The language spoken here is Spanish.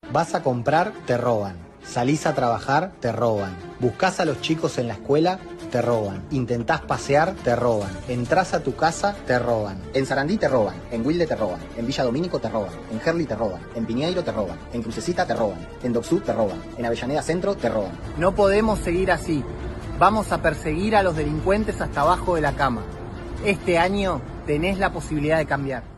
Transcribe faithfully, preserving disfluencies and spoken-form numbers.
Vas a comprar, te roban. Salís a trabajar, te roban. Buscás a los chicos en la escuela, te roban. Intentás pasear, te roban. Entrás a tu casa, te roban. En Sarandí te roban, en Wilde te roban, en Villa Domínico te roban, en Gerli te roban, en Piñeiro te roban, en Crucecita te roban, en Docsud te roban, en Avellaneda Centro te roban. No podemos seguir así. Vamos a perseguir a los delincuentes hasta abajo de la cama. Este año tenés la posibilidad de cambiar.